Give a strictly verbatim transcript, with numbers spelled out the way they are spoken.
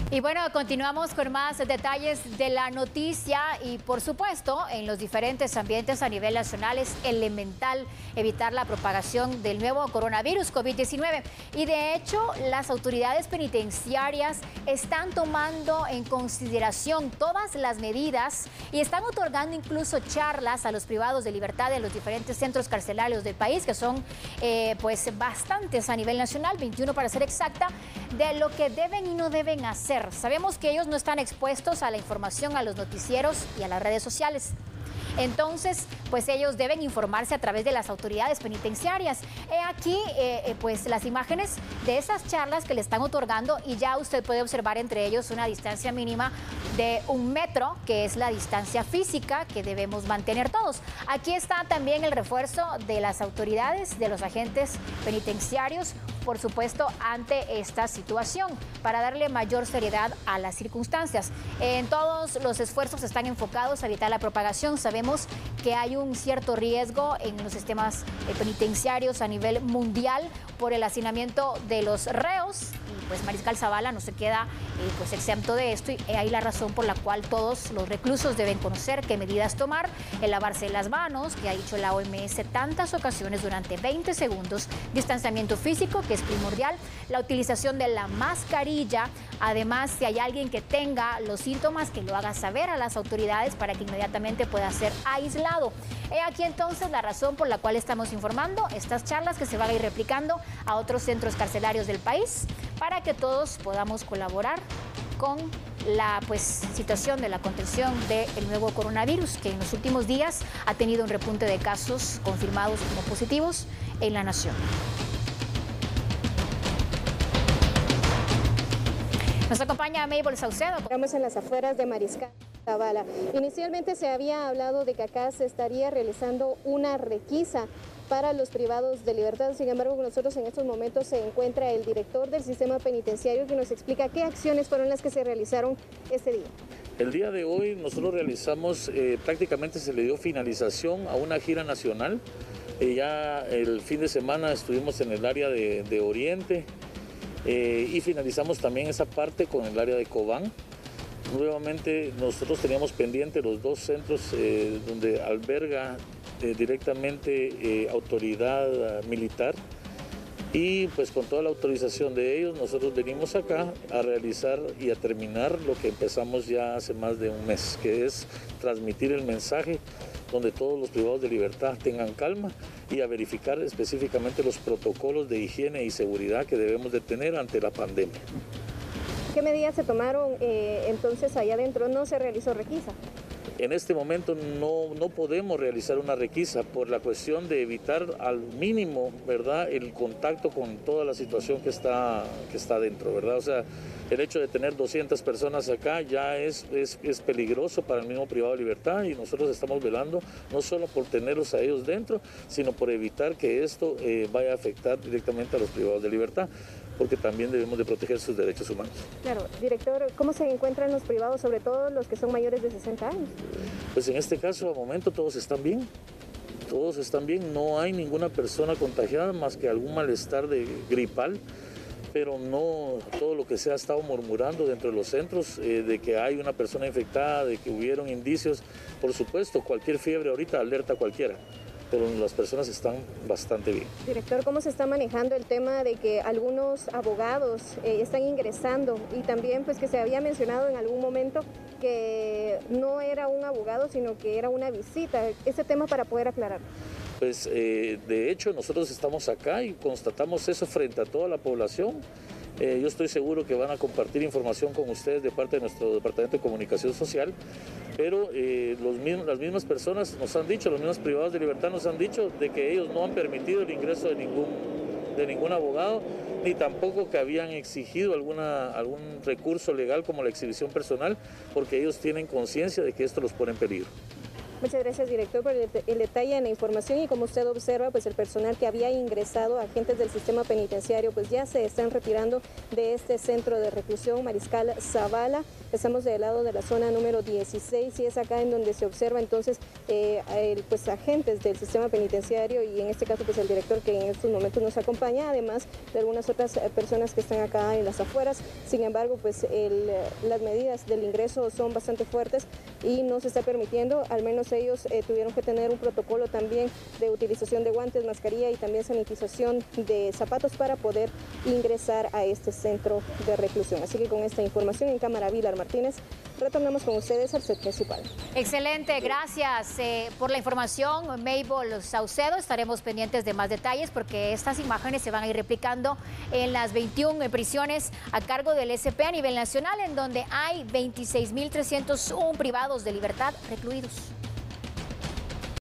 Y bueno, continuamos con más detalles de la noticia y por supuesto en los diferentes ambientes a nivel nacional es elemental evitar la propagación del nuevo coronavirus COVID diecinueve y de hecho las autoridades penitenciarias están tomando en consideración todas las medidas y están otorgando incluso charlas a los privados de libertad de los diferentes centros carcelarios del país, que son eh, pues bastantes a nivel nacional, veintiuno para ser exacta, de lo que deben y no deben hacer. Sabemos que ellos no están expuestos a la información, a los noticieros y a las redes sociales. Entonces, pues ellos deben informarse a través de las autoridades penitenciarias. He aquí, eh, pues las imágenes de esas charlas que le están otorgando y ya usted puede observar entre ellos una distancia mínima de un metro, que es la distancia física que debemos mantener todos. Aquí está también el refuerzo de las autoridades, de los agentes penitenciarios, por supuesto, ante esta situación, para darle mayor seriedad a las circunstancias. En todos los esfuerzos están enfocados a evitar la propagación. Sabemos que hay un cierto riesgo en los sistemas penitenciarios a nivel mundial por el hacinamiento de los reos. Y pues Mariscal Zavala no se queda eh, pues exento de esto y ahí la razón por la cual todos los reclusos deben conocer qué medidas tomar, el lavarse las manos, que ha dicho la O M S tantas ocasiones durante veinte segundos, distanciamiento físico, que es primordial, la utilización de la mascarilla, además si hay alguien que tenga los síntomas que lo haga saber a las autoridades para que inmediatamente pueda ser aislado. He aquí entonces la razón por la cual estamos informando estas charlas que se van a ir replicando a otros centros carcelarios del país para que todos podamos colaborar con la pues, situación de la contención del nuevo coronavirus, que en los últimos días ha tenido un repunte de casos confirmados como positivos en la nación. Nos acompaña Mabel Saucedo. Estamos en las afueras de Mariscal Zavala. Inicialmente se había hablado de que acá se estaría realizando una requisa para los privados de libertad. Sin embargo, con nosotros en estos momentos se encuentra el director del sistema penitenciario que nos explica qué acciones fueron las que se realizaron este día. El día de hoy nosotros realizamos, eh, prácticamente se le dio finalización a una gira nacional. Eh, ya el fin de semana estuvimos en el área de, de Oriente. Eh, y finalizamos también esa parte con el área de Cobán. Nuevamente nosotros teníamos pendiente los dos centros eh, donde alberga eh, directamente eh, autoridad uh, militar y pues con toda la autorización de ellos nosotros venimos acá a realizar y a terminar lo que empezamos ya hace más de un mes, que es transmitir el mensaje donde todos los privados de libertad tengan calma y a verificar específicamente los protocolos de higiene y seguridad que debemos de tener ante la pandemia. ¿Qué medidas se tomaron eh, entonces allá adentro? ¿No se realizó requisa? En este momento no, no podemos realizar una requisa por la cuestión de evitar al mínimo, ¿verdad?, el contacto con toda la situación que está, que está dentro, ¿verdad? O sea, el hecho de tener doscientas personas acá ya es, es, es peligroso para el mismo privado de libertad y nosotros estamos velando no solo por tenerlos a ellos dentro, sino por evitar que esto eh, vaya a afectar directamente a los privados de libertad, porque también debemos de proteger sus derechos humanos. Claro, director, ¿cómo se encuentran los privados, sobre todo los que son mayores de sesenta años? Pues en este caso, al momento, todos están bien. Todos están bien, no hay ninguna persona contagiada más que algún malestar de gripal, pero no todo lo que se ha estado murmurando dentro de los centros, eh, de que hay una persona infectada, de que hubieron indicios. Por supuesto, cualquier fiebre ahorita alerta a cualquiera, pero las personas están bastante bien. Director, ¿cómo se está manejando el tema de que algunos abogados eh, están ingresando y también pues que se había mencionado en algún momento que no era un abogado sino que era una visita? Ese tema para poder aclarar. Pues eh, de hecho nosotros estamos acá y constatamos eso frente a toda la población. Eh, yo estoy seguro que van a compartir información con ustedes de parte de nuestro Departamento de Comunicación Social, pero eh, los mismos, las mismas personas nos han dicho, los mismos privados de libertad nos han dicho de que ellos no han permitido el ingreso de ningún, de ningún abogado, ni tampoco que habían exigido alguna, algún recurso legal como la exhibición personal, porque ellos tienen conciencia de que esto los pone en peligro. Muchas gracias, director, por el, el detalle en la información. Y como usted observa, pues el personal que había ingresado, agentes del sistema penitenciario, pues ya se están retirando de este centro de reclusión Mariscal Zavala. Estamos del lado de la zona número dieciséis y es acá en donde se observa entonces eh, el, pues agentes del sistema penitenciario y en este caso pues el director que en estos momentos nos acompaña, además de algunas otras personas que están acá en las afueras. Sin embargo, pues el, las medidas del ingreso son bastante fuertes y no se está permitiendo, al menos ellos eh, tuvieron que tener un protocolo también de utilización de guantes, mascarilla y también sanitización de zapatos para poder ingresar a este centro de reclusión. Así que con esta información en cámara, Vilar Martínez, retornamos con ustedes al set principal. Excelente, gracias eh, por la información, Mabel Saucedo. Estaremos pendientes de más detalles porque estas imágenes se van a ir replicando en las veintiuna prisiones a cargo del S P a nivel nacional, en donde hay veintiséis mil trescientos uno privados de libertad recluidos.